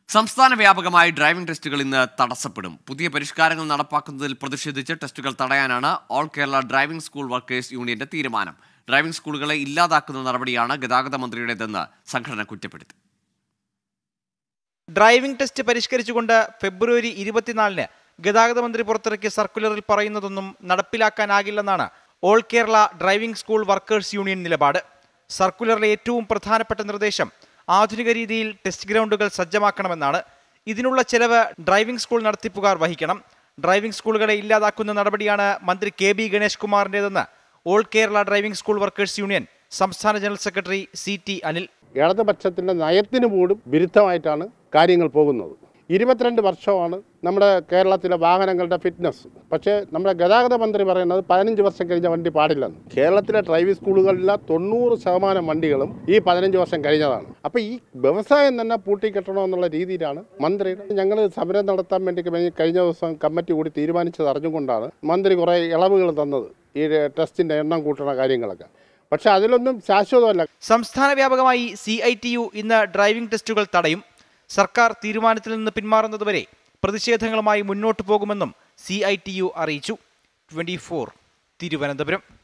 സംസ്ഥാന വ്യാപകമായി ഡ്രൈവിംഗ് ടെസ്റ്റുകൾ ഇന്ന് തടസ്സപ്പെടും. പുതിയ പരിഷ്കാരങ്ങൾ നടപ്പാക്കുന്നതിൽ പ്രതിഷേധിച്ച് ടെസ്റ്റുകൾ തടയാനാണ് all Kerala driving school workers യൂണിയന്റെ തീരുമാനം. ഡ്രൈവിംഗ് സ്കൂളുകളെ ഇല്ലാതാക്കുന്ന നടപടിയാണ് ഗതാഗത മന്ത്രിയുടേതെന്ന് സംഘടന കുറ്റപ്പെടുത്തി. ഡ്രൈവിംഗ് ടെസ്റ്റ് പരിഷ്കരിച്ചുകൊണ്ട് ഫെബ്രുവരി 24-ന് ഗതാഗത മന്ത്രി പുറത്തിറക്കിയ സർക്കുലറിൽ പറയുന്നതൊന്നും നടപ്പിലാക്കാനാകില്ലെന്നാണ് all Kerala driving school workers union നിലപാട്. സർക്കുലറിലെ ഏറ്റവും പ്രധാനപ്പെട്ട നിർദ്ദേശം ആധുനിക രീതിയിൽ ടെസ്റ്റ് ഗ്രൗണ്ടുകൾ സജ്ജമാക്കണമെന്നാണ്. ഇതിനുള്ള ചെലവ് ഡ്രൈവിംഗ് സ്കൂൾ നടത്തിപ്പുകാർ വഹിക്കണം. ഡ്രൈവിംഗ് സ്കൂളുകളെ ഇല്ലാതാക്കുന്ന നടപടിയാണ് മന്ത്രി കെ ബി ഗണേഷ് കുമാറിൻ്റെതെന്ന് all Kerala driving school workers union സംസ്ഥാന ജനറൽ സെക്രട്ടറി CT അനിൽ. ഇടതുപക്ഷത്തിൻ്റെ നയത്തിന് പോലും വിരുദ്ധമായിട്ടാണ് കാര്യങ്ങൾ പോകുന്നത്. 22 വർഷമാണ് നമ്മുടെ കേരളത്തിലെ വാഹനങ്ങളുടെ ഫിറ്റ്നസ്. പക്ഷേ നമ്മുടെ ഗതാഗത മന്ത്രി പറയുന്നത് 15 വർഷം കഴിഞ്ഞ വണ്ടി പാടില്ലെന്ന്. കേരളത്തിലെ ഡ്രൈവിംഗ് സ്കൂളുകളിലെ 90% വണ്ടികളും ഈ 15 വർഷം കഴിഞ്ഞതാണ്. അപ്പോൾ ഈ വ്യവസായം തന്നെ പൂട്ടിക്കെട്ടണമെന്നുള്ള രീതിയിലാണ് മന്ത്രി. ഞങ്ങൾ സമരം നടത്താൻ വേണ്ടി കഴിഞ്ഞ ദിവസം കമ്മിറ്റി കൂടി തീരുമാനിച്ചത് അറിഞ്ഞുകൊണ്ടാണ് മന്ത്രി കുറേ ഇളവുകൾ തന്നത്, ഈ ടെസ്റ്റിൻ്റെ എണ്ണം കൂട്ടുന്ന കാര്യങ്ങളൊക്കെ. പക്ഷേ അതിലൊന്നും ശാശ്വതമല്ല. സംസ്ഥാന വ്യാപകമായി CITU ഇന്ന് ഡ്രൈവിംഗ് ടെസ്റ്റുകൾ തടയും. സർക്കാർ തീരുമാനത്തിൽ നിന്ന് പിന്മാറുന്നതുവരെ പ്രതിഷേധങ്ങളുമായി മുന്നോട്ടു പോകുമെന്നും CITU അറിയിച്ചു. 24 തിരുവനന്തപുരം.